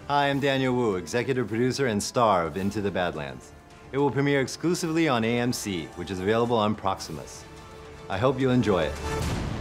Hi, I'm Daniel Wu, executive producer and star of Into the Badlands. It will premiere exclusively on AMC, which is available on Proximus. I hope you'll enjoy it.